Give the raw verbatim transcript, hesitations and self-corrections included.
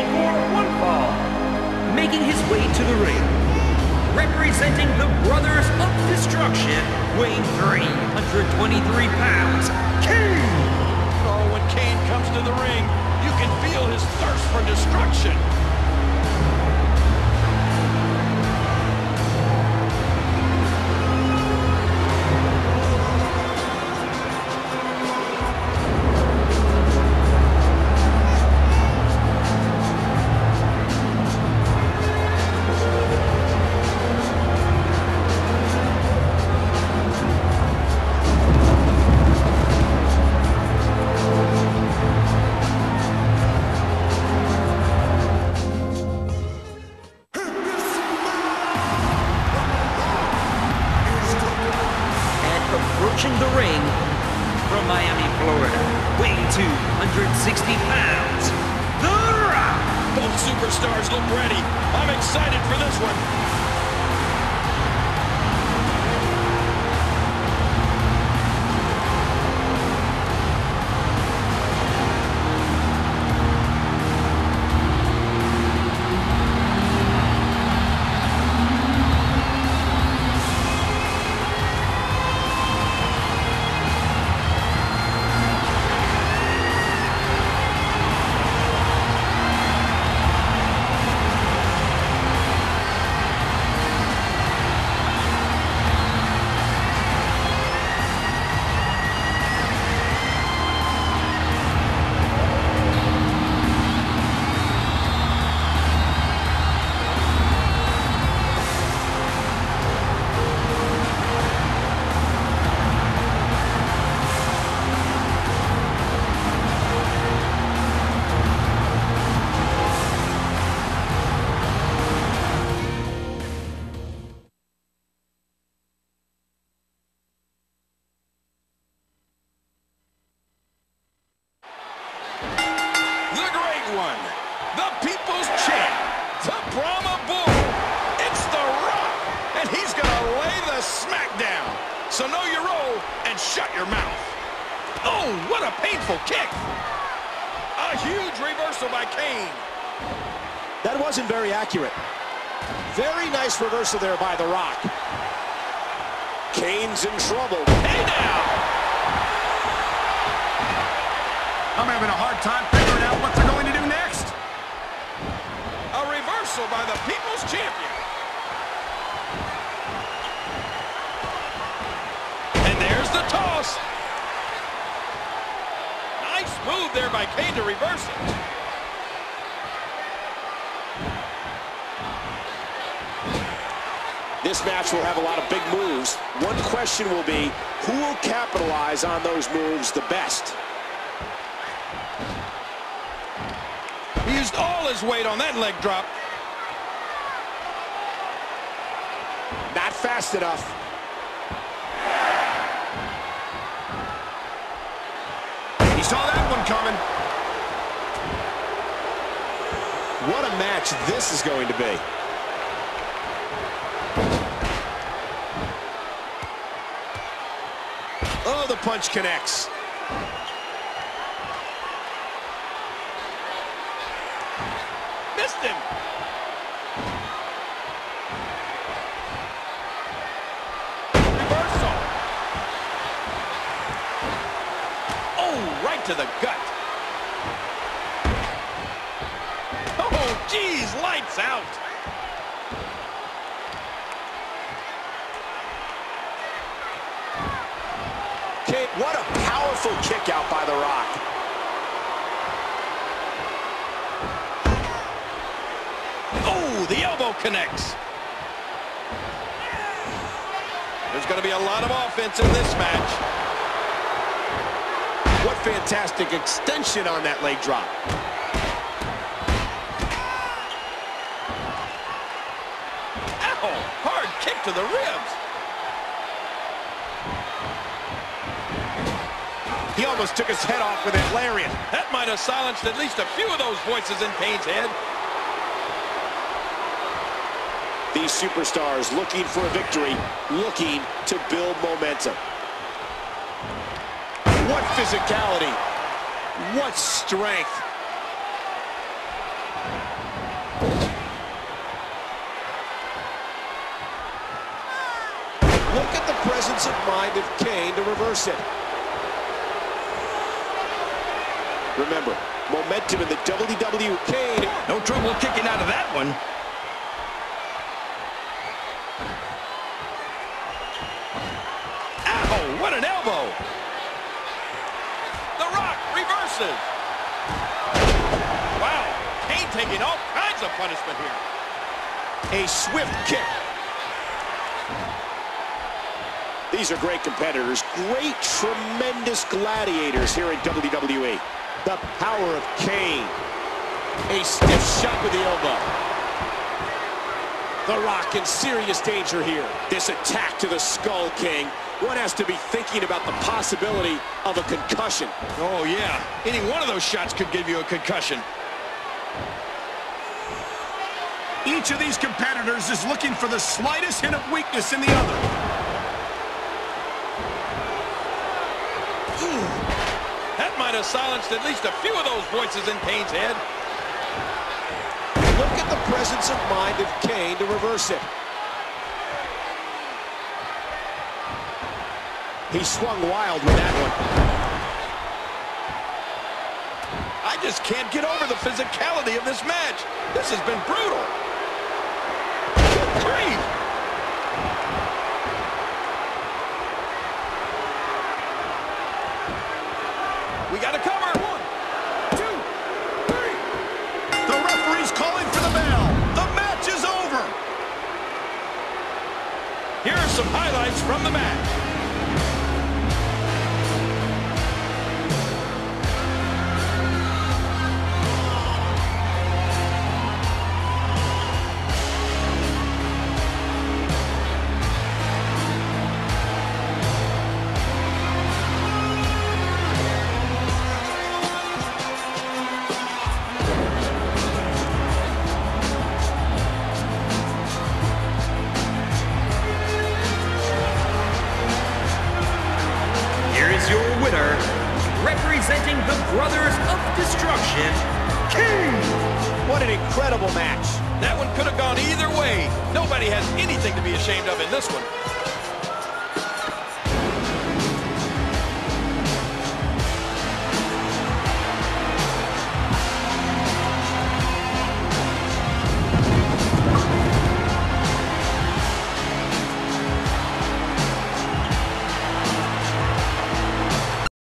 for one fall. Making his way to the ring, representing the Brothers of Destruction, weighing three hundred twenty-three pounds, Kane! Oh, when Kane comes to the ring, you can feel his thirst for destruction. Approaching the ring from Miami, Florida, weighing two hundred sixty pounds, The Rock! Both superstars look ready. I'm excited for this one. One, the People's Champ, the Brahma Bull. It's The Rock, and he's gonna lay the smackdown. So know your role and shut your mouth. Oh, what a painful kick. A huge reversal by Kane. That wasn't very accurate. Very nice reversal there by The Rock. Kane's in trouble. Hey now. I'm having a hard time figuring out what they're going to do next. A reversal by the People's Champion. And there's the toss. Nice move there by Kane to reverse it. This match will have a lot of big moves. One question will be, who will capitalize on those moves the best? He used all his weight on that leg drop. Not fast enough. He saw that one coming. What a match this is going to be. Oh, the punch connects. Missed him. Reversal. Oh, right to the gut. Oh, geez, lights out. Okay, what a powerful kick out by The Rock. Oh, the elbow connects. There's going to be a lot of offense in this match. What fantastic extension on that leg drop. Ow, hard kick to the ribs. He almost took his head off with that lariat. That might have silenced at least a few of those voices in Kane's head. These superstars looking for a victory, looking to build momentum. What physicality. What strength. Look at the presence of mind of Kane to reverse it. Remember, momentum in the W W E. Kane. No trouble kicking out of that one. Ow, what an elbow. The Rock reverses. Wow, Kane taking all kinds of punishment here. A swift kick. These are great competitors, great, tremendous gladiators here in W W E. The power of Kane. A stiff shot with the elbow. The Rock in serious danger here. This attack to the Skull King. One has to be thinking about the possibility of a concussion. Oh, yeah. Any one of those shots could give you a concussion. Each of these competitors is looking for the slightest hint of weakness in the other. Ooh. That might have silenced at least a few of those voices in Kane's head. Look at the presence of mind of Kane to reverse it. He swung wild with that one. I just can't get over the physicality of this match. This has been brutal. Good grief. We got to cover. One, two, three. The referee's calling for the bell. The match is over. Here are some highlights from the match. Your winner, representing the Brothers of Destruction, King! What an incredible match. That one could have gone either way. Nobody has anything to be ashamed of in this one.